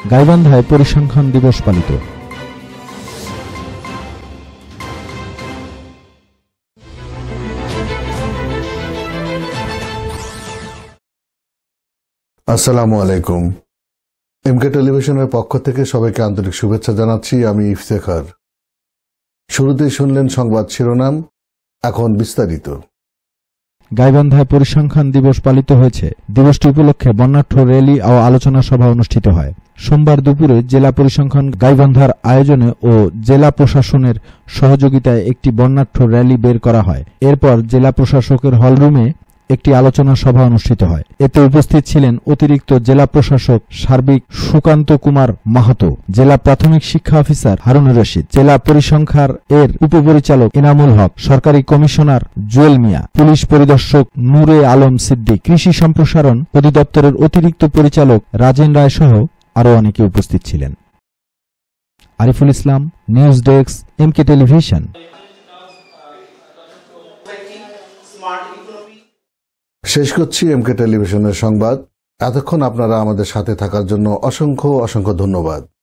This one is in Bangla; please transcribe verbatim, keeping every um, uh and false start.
গাইবান্ধায় পরিসংখ্যান দিবস পালিত। আসসালামু আলাইকুম। এমকে টেলিভিশনের পক্ষ থেকে সবাইকে আন্তরিক শুভেচ্ছা জানাচ্ছি। আমি ইফতেখার। শুরুতেই শুনলেন সংবাদ শিরোনাম, এখন বিস্তারিত। গাইবান্ধায় পরিসংখ্যান দিবস পালিত হয়েছে। দিবসটি উপলক্ষে বর্ণাঢ্য র্যালি ও আলোচনা সভা অনুষ্ঠিত হয়। সোমবার দুপুরে জেলা পরিসংখ্যান গাইবান্ধার আয়োজনে ও জেলা প্রশাসনের সহযোগিতায় একটি বর্ণাঢ্য র্যালি বের করা হয়। এরপর জেলা প্রশাসকের হলরুমে একটি আলোচনা সভা অনুষ্ঠিত হয়। এতে উপস্থিত ছিলেন অতিরিক্ত জেলা প্রশাসক সার্বিক সুকান্ত কুমার মাহাতো, জেলা প্রাথমিক শিক্ষা অফিসার হারুনুর রশিদ, জেলা পরিসংখ্যার এর উপপরিচালক এনামুল হক, সরকারি কমিশনার জুয়েল মিয়া, পুলিশ পরিদর্শক নূরে আলম সিদ্দিক, কৃষি সম্প্রসারণ অধিদপ্তরের অতিরিক্ত পরিচালক রাজেন রায় সহ আরও অনেকে উপস্থিত ছিলেন। Ariful Islam, news desk, MK television. শেষ করছি এমকে টেলিভিশনের সংবাদ। এতক্ষণ আপনারা আমাদের সাথে থাকার জন্য অসংখ্য অসংখ্য ধন্যবাদ।